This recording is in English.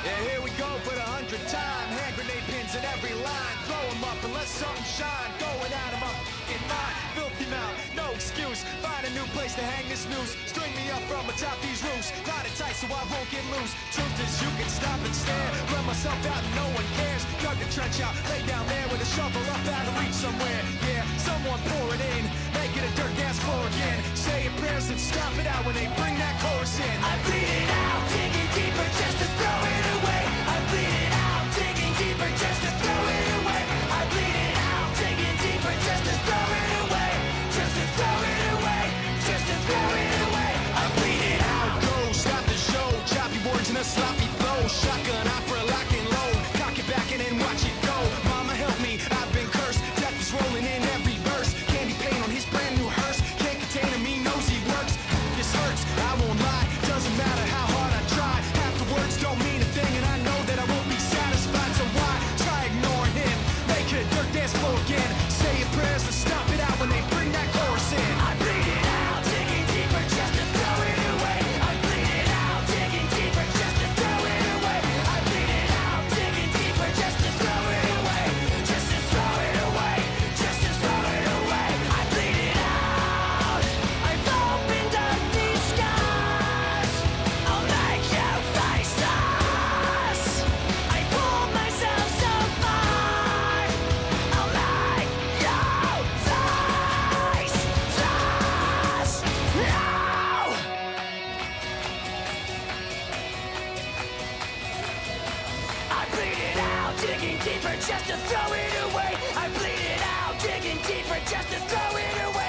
Here we go for the 100th time. Hand grenade pins in every line. Throw them up and let something shine. Going out of my f***ing mind. Filthy mouth, no excuse. Find a new place to hang this noose. String me up from atop these roofs. Knot it tight so I won't get loose. Truth is you can stop and stare. Run myself out and no one cares. Dug the trench out, lay down there with a shovel up out of reach somewhere. Yeah, someone pour it in. Make it a dirt dance floor again. Say your prayers and stop it out when they bring that chorus in. I bleed it out, digging deeper just to throw it away. I bleed it out, digging deeper just to throw it away. I bleed it out, digging deeper just to throw it away. Just to throw it away, just to throw it away. I bleed it out. Go, stop the show. Choppy words and a sloppy flow. Shotgun opera lock and load. Cock it back and then watch it go. Mama help me, I've been cursed. Death is rolling in every verse. Candy paint on his brand new hearse. Can't contain him, he knows he works. This hurts, I won't lie. Doesn't matter how hard I try. Half the words don't mean a thing, and I know that I won't be satisfied. So why try ignoring him? Make it a dirt dance floor again. Say your prayers and stop it out when they bring that chorus in. I bleed it out, digging deeper just to throw it away. I bleed it out, digging deeper just to throw it away. I bleed it out, digging deeper just to throw it away. Just to throw it away, just to throw it away. I bleed it out. I've opened up these skies. I'll make you face us. I pulled myself so far. I'll make you face us. No! I bleed it out, digging deeper just to throw it away. I bleed it out, digging deeper just to throw it away.